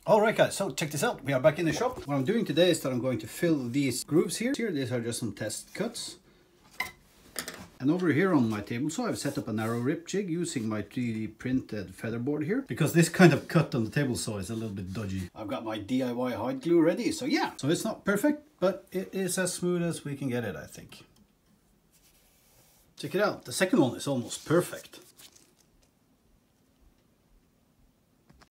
Alright guys, so check this out. We are back in the shop. What I'm doing today is that I'm going to fill these grooves here. These are just some test cuts. And over here on my table saw, I've set up a narrow rip jig using my 3D printed featherboard here. Because this kind of cut on the table saw is a little bit dodgy. I've got my DIY hide glue ready, so yeah. So it's not perfect, but it is as smooth as we can get it, I think. Check it out, the second one is almost perfect.